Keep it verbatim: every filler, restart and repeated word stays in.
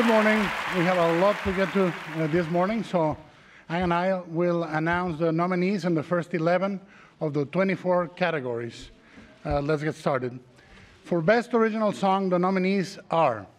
good morning. We have a lot to get to uh, this morning, so I and I will announce the nominees in the first eleven of the twenty-four categories. Uh, let's get started. For Best Original Song, the nominees are